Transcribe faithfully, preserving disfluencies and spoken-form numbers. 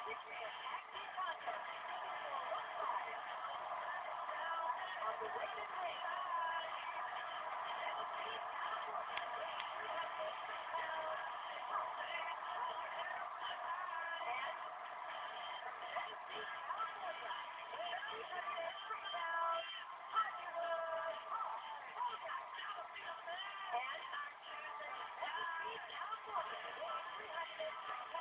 This is an active contest. On the way to break, Tennessee Cowboys weighing three hundred three pounds. And Tennessee Cowboys weighing three hundred three pounds. Hollywood. And Tennessee Cowboys weighing three hundred three